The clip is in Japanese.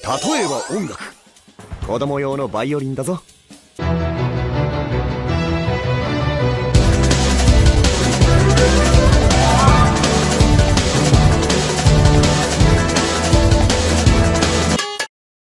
例えば音楽、子供用のバイオリンだぞ。